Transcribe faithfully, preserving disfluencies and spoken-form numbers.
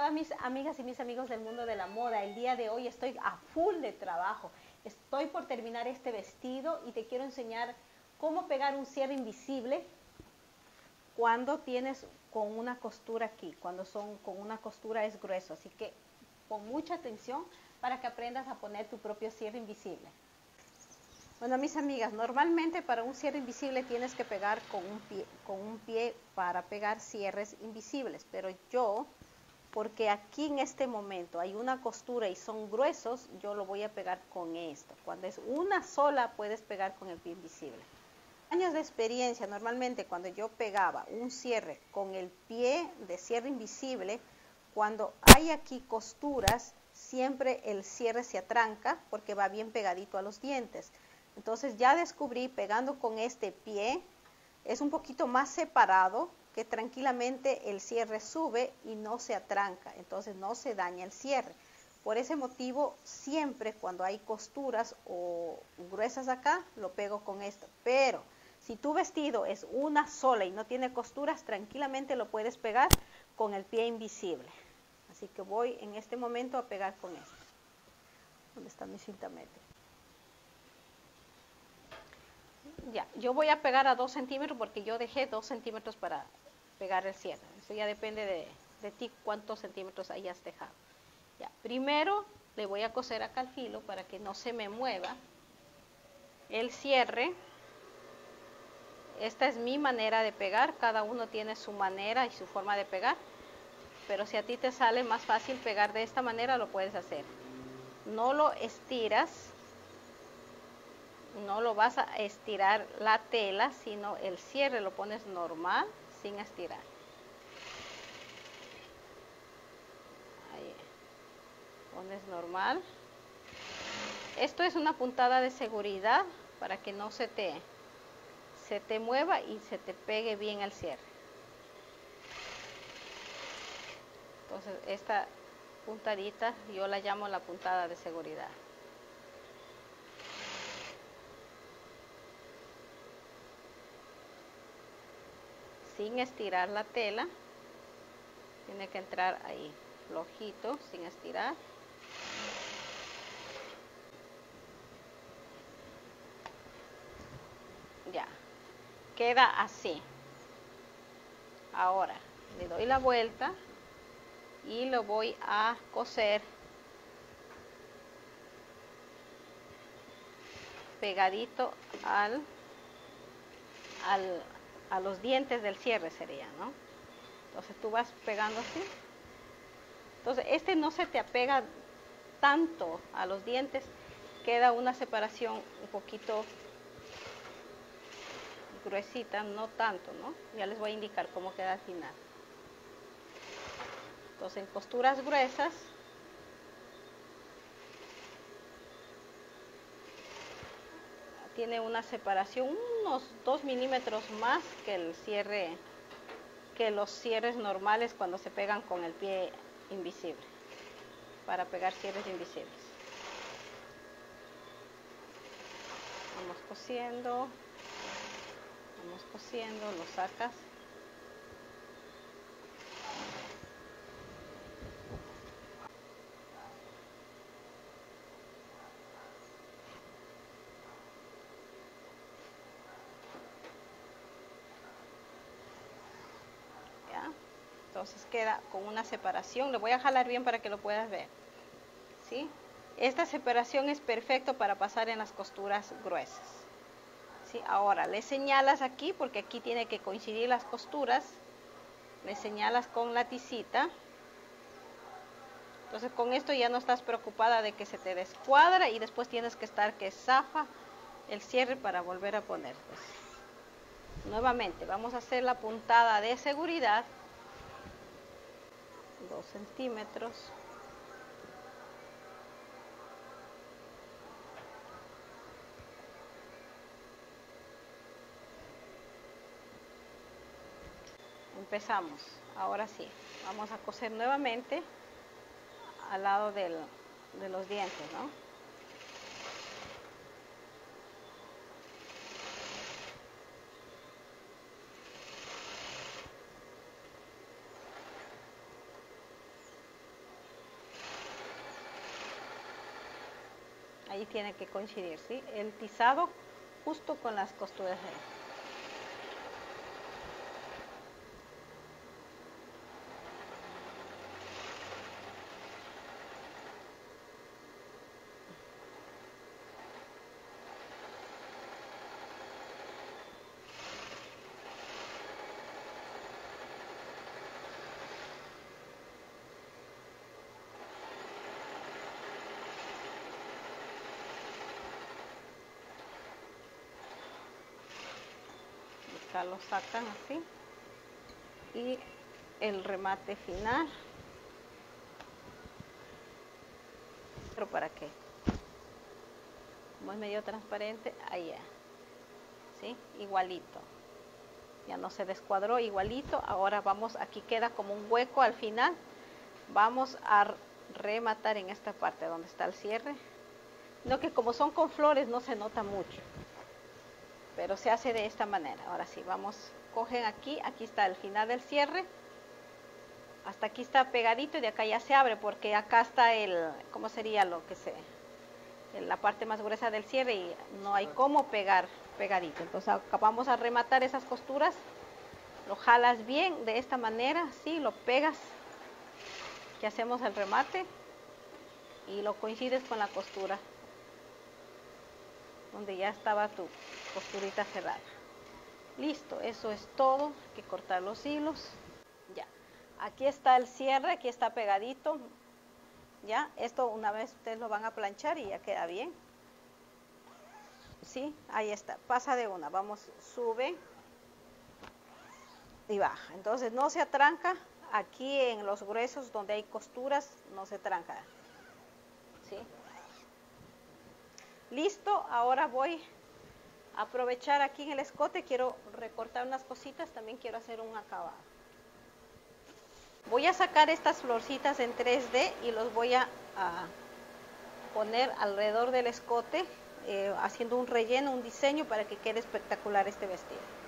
todas mis amigas y mis amigos del mundo de la moda. El día de hoy estoy a full de trabajo. Estoy por terminar este vestido y te quiero enseñar cómo pegar un cierre invisible cuando tienes con una costura aquí. Cuando son con una costura es grueso. Así que pon mucha atención para que aprendas a poner tu propio cierre invisible. Bueno, mis amigas, normalmente para un cierre invisible tienes que pegar con un pie, con un pie para pegar cierres invisibles, pero yo, porque aquí en este momento hay una costura y son gruesos, yo lo voy a pegar con esto. Cuando es una sola puedes pegar con el pie invisible. Años de experiencia, normalmente cuando yo pegaba un cierre con el pie de cierre invisible, cuando hay aquí costuras, siempre el cierre se atranca porque va bien pegadito a los dientes. Entonces ya descubrí, pegando con este pie, es un poquito más separado, que tranquilamente el cierre sube y no se atranca, entonces no se daña el cierre. Por ese motivo, siempre cuando hay costuras o gruesas acá, lo pego con esto. Pero si tu vestido es una sola y no tiene costuras, tranquilamente lo puedes pegar con el pie invisible. Así que voy en este momento a pegar con esto. ¿Dónde está mi cinta métrica? Ya, yo voy a pegar a dos centímetros porque yo dejé dos centímetros para pegar el cierre. Eso ya depende de, de ti cuántos centímetros hayas dejado. Ya, primero le voy a coser acá al filo para que no se me mueva el cierre. Esta es mi manera de pegar, cada uno tiene su manera y su forma de pegar, pero si a ti te sale más fácil pegar de esta manera, lo puedes hacer. No lo estiras. No lo vas a estirar la tela, sino el cierre lo pones normal, sin estirar. Ahí. Pones normal. Esto es una puntada de seguridad para que no se te, se te mueva y se te pegue bien el cierre. Entonces esta puntadita yo la llamo la puntada de seguridad. Sin estirar la tela, tiene que entrar ahí flojito, sin estirar. Ya, queda así. Ahora le doy la vuelta y lo voy a coser pegadito al, al a los dientes del cierre sería, ¿no? Entonces tú vas pegando así. Entonces este no se te apega tanto a los dientes, queda una separación un poquito gruesita, no tanto, ¿no? Ya les voy a indicar cómo queda al final. Entonces en costuras gruesas tiene una separación unos dos milímetros más que el cierre, que los cierres normales cuando se pegan con el pie invisible, para pegar cierres invisibles. Vamos cosiendo, vamos cosiendo, lo sacas. Entonces queda con una separación. Le voy a jalar bien para que lo puedas ver, ¿sí? Esta separación es perfecto para pasar en las costuras gruesas, ¿sí? Ahora le señalas aquí, porque aquí tiene que coincidir las costuras. Le señalas con la tisita. Entonces con esto ya no estás preocupada de que se te descuadra y después tienes que estar que zafa el cierre para volver a poner. Pues, nuevamente vamos a hacer la puntada de seguridad. Dos centímetros. Empezamos. Ahora sí, vamos a coser nuevamente al lado del, de los dientes, ¿no? ahí tiene que coincidir, ¿sí? El tizado justo con las costuras ahí. Acá lo sacan así y el remate final, pero para qué, como es medio transparente, ahí ya, ¿sí? Igualito, ya no se descuadró, igualito. Ahora vamos, aquí queda como un hueco al final, vamos a rematar en esta parte donde está el cierre, no, que como son con flores no se nota mucho, pero se hace de esta manera. Ahora sí, vamos, cogen aquí, aquí está el final del cierre, hasta aquí está pegadito y de acá ya se abre, porque acá está el, ¿cómo sería lo que se, la parte más gruesa del cierre y no hay cómo pegar pegadito? Entonces acá vamos a rematar esas costuras, lo jalas bien de esta manera, sí, lo pegas, que hacemos el remate y lo coincides con la costura donde ya estaba tu costurita cerrada. Listo, eso es todo, hay que cortar los hilos. Ya, aquí está el cierre, aquí está pegadito. Ya, esto una vez ustedes lo van a planchar y ya queda bien. Sí, ahí está, pasa de una, vamos, sube y baja. Entonces no se atranca, aquí en los gruesos donde hay costuras no se tranca. ¿Sí? Listo, ahora voy a aprovechar aquí en el escote, quiero recortar unas cositas, también quiero hacer un acabado. Voy a sacar estas florcitas en tres D y los voy a, a poner alrededor del escote, eh, haciendo un relleno, un diseño para que quede espectacular este vestido.